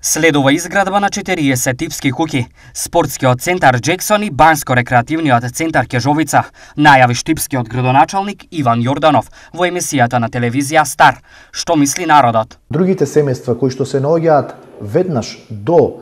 Следува изградба на 40 типски куќи, спортскиот центар Джексон и банјско-рекреативниот центар Кежовица, најави штипскиот градоначалник Иван Јорданов во емисијата на телевизија Стар. Што мисли народот? Другите семејства кои што се наоѓаат веднаш до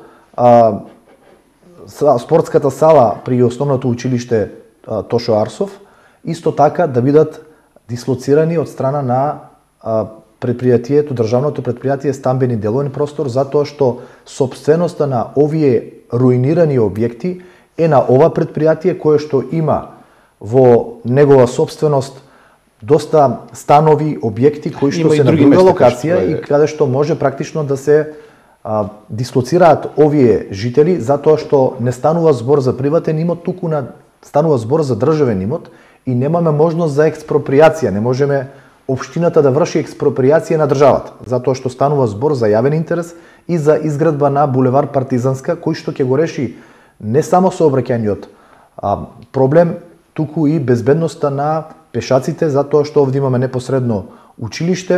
спортската сала при основното училиште Тошо Арсов, исто така да бидат дислоцирани од страна на предпријатието, државното предпријатие Стамбени деловен простор, затоа што сопственоста на овие руинирани објекти е на ова предпријатие кое што има во негова сопственост доста станови, објекти кои што се на друга локација и каде што може практично да се дислоцираат овие жители, затоа што не станува збор за приватен имот, туку станува збор за државен имот и немаме можност за експроприација, не можеме општината да врши експроприација на државата, затоа што станува збор за јавен интерес и за изградба на булевар Партизанска, кој што ќе го реши не само сообраќајниот проблем, туку и безбедноста на пешаците, затоа што овде имаме непосредно училиште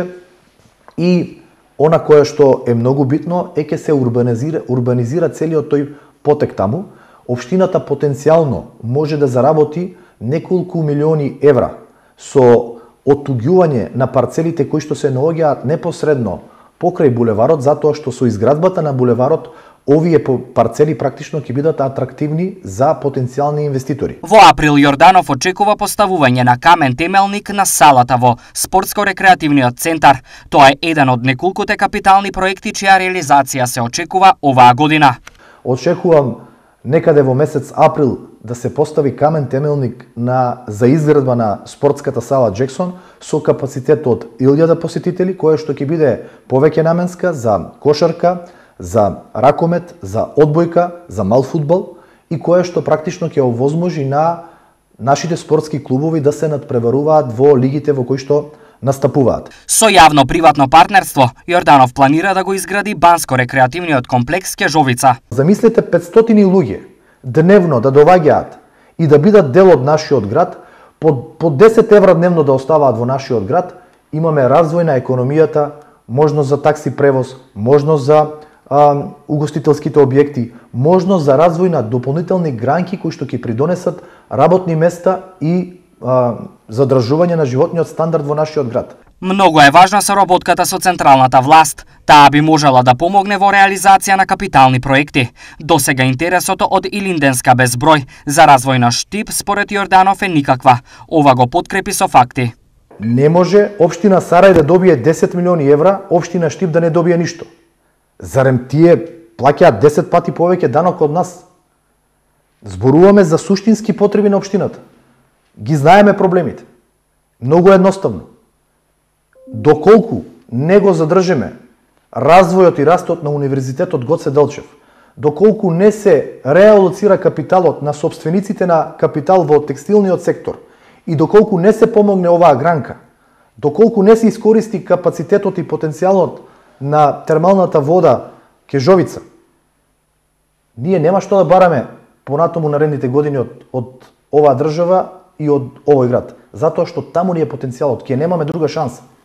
и она кое што е многу битно е ќе се урбанизира целиот тој потек таму. Општината потенцијално може да заработи неколку милиони евра со оттуѓување на парцелите кои што се наоѓаат непосредно покрај булеварот, затоа што со изградбата на булеварот овие парцели практично ќе бидат атрактивни за потенцијални инвеститори. Во април Јорданов очекува поставување на камен темелник на салата во спортско-рекреативниот центар. Тоа е еден од неколкуте капитални проекти чија реализација се очекува оваа година. Очекувам некаде во месец април да се постави камен темелник за изградба на спортската сала Джексон со капацитет од 1000 посетители, која што ќе биде повеќе наменска за кошарка, за ракомет, за одбојка, за мал фудбал и која што практично ќе овозможи на нашите спортски клубови да се надпреваруваат во лигите во кои што настапуваат. Со јавно-приватно партнерство, Јорданов планира да го изгради банјско-рекреативниот комплекс Кежовица. Замислете 500 луѓе дневно да доваѓаат и да бидат дел од нашиот град, по 10 евра дневно да оставаат во нашиот град, имаме развој на економијата, можност за такси превоз, можност за угостителските објекти, можност за развој на дополнителни гранки кои што ќе придонесат работни места и задржување на животниот стандард во нашиот град. Многу е важна соработката со централната власт. Таа би можела да помогне во реализација на капитални проекти. Досега интересото од Илинденска без број за развој на Штип според Јорданов е никаква. Ова го подкрепи со факти. Не може општина Сарај да добие 10 милиони евра, општина Штип да не добие ништо. Зарем тие плаќаат 10 пати повеќе данок од нас? Зборуваме за суштински потреби на општината. Ги знаеме проблемите. Многу едноставно. Доколку не го задржиме развојот и растот на Универзитетот Гоце Делчев, доколку не се реалоцира капиталот на собствениците на капитал во текстилниот сектор и доколку не се помогне оваа гранка, доколку не се искористи капацитетот и потенцијалот на термалната вода Кежовица, ние нема што да бараме понатаму наредните години од оваа држава и од овој град, затоа што таму ни е потенцијалот, ќе немаме друга шанса.